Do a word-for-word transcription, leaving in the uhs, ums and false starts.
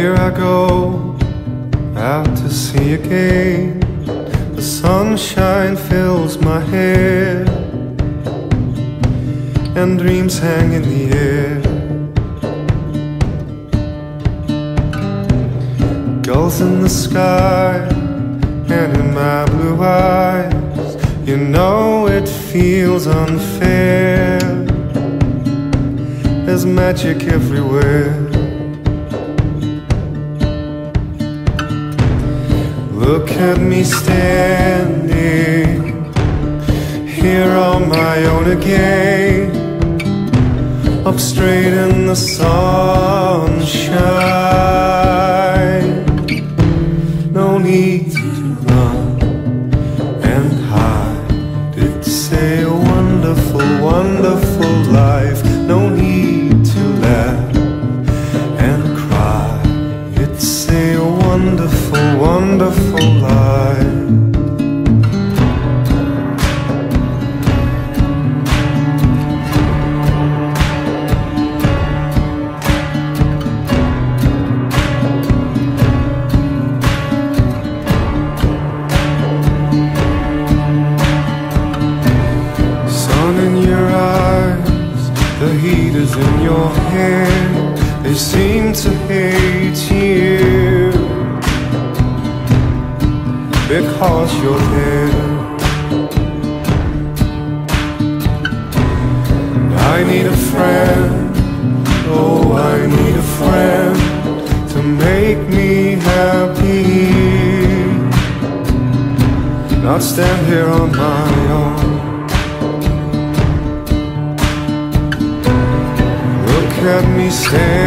here I go, out to sea again. The sunshine fills my hair, and dreams hang in the air. Gulls in the sky, and in my blue eyes, you know it feels unfair. There's magic everywhere. Look at me standing here on my own again, up straight in the sunshine. No need to run and hide. It's a wonderful, wonderful life. No need to laugh and cry. It's a wonderful, wonderful life. The heat is in your hair. They seem to hate you because you're there. I need a friend, oh I need a friend to make me happy, not stand here on my own. Look at me stand